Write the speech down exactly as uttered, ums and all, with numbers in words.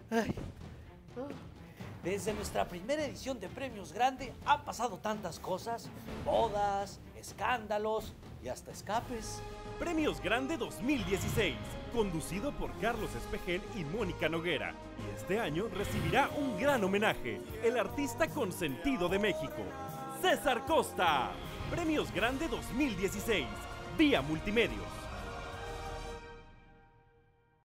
Ay. Desde nuestra primera edición de Premios Grande han pasado tantas cosas, bodas, escándalos y hasta escapes. Premios Grande dos mil dieciséis, conducido por Carlos Espejel y Mónica Noguera. Y este año recibirá un gran homenaje, el artista consentido de México, César Costa. Premios Grande dos mil dieciséis, vía Multimedios.